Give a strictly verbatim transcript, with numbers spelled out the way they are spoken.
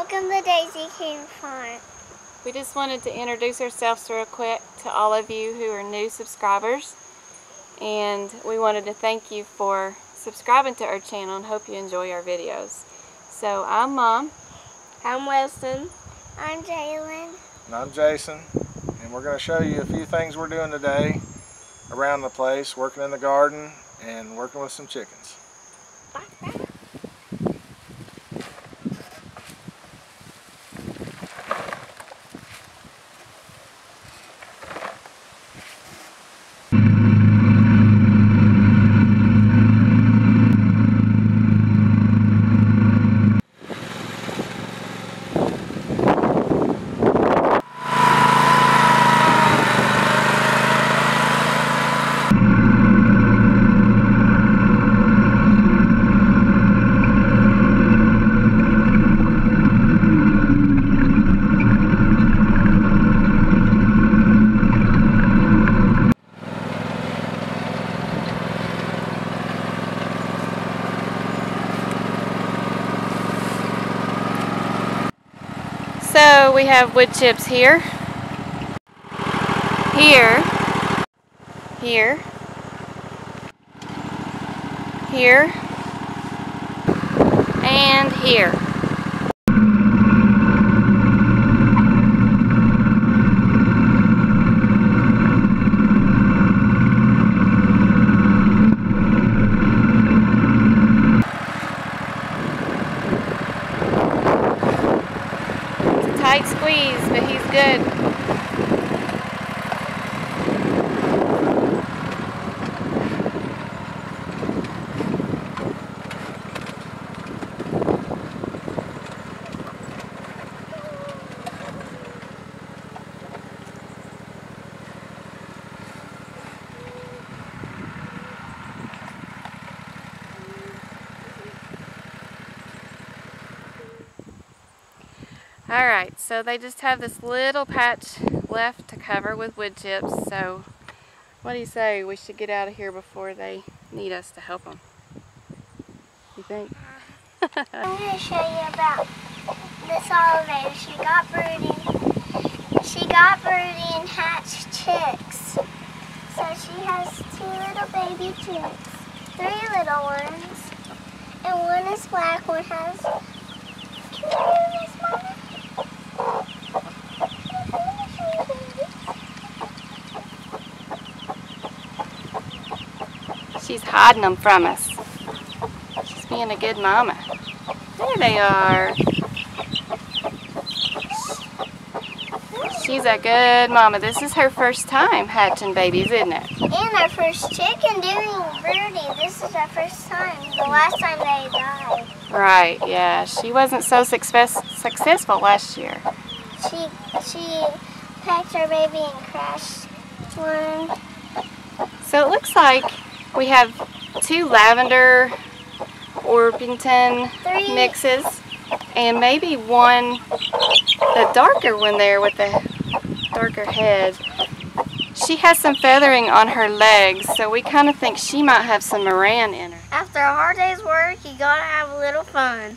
Welcome to Daisy King Farm. We just wanted to introduce ourselves real quick to all of you who are new subscribers, and we wanted to thank you for subscribing to our channel and hope you enjoy our videos. So I'm Mom. I'm Weston. I'm Jalen. And I'm Jason, and we're going to show you a few things we're doing today around the place, working in the garden and working with some chickens. So we have wood chips here, here, here, here, and here. Tight squeeze, but he's good. Alright, so they just have this little patch left to cover with wood chips, so what do you say? We should get out of here before they need us to help them. You think? I'm going to show you about this elevator. She got brooding. She got brooding hatched chicks. So she has two little baby chicks, three little ones, and one is black, one has... Can you hear this, Mama? She's hiding them from us. She's being a good mama. There they are. She's a good mama. This is her first time hatching babies, isn't it? And our first chicken doing brooding. This is our first time. The last time they died. Right, yeah. She wasn't so success successful last year. She she packed her baby and crashed one. So it looks like we have two lavender Orpington Three. mixes and maybe one, the darker one there with the darker head. She has some feathering on her legs, so we kind of think she might have some Moran in her. After a hard day's work, you gotta have a little fun.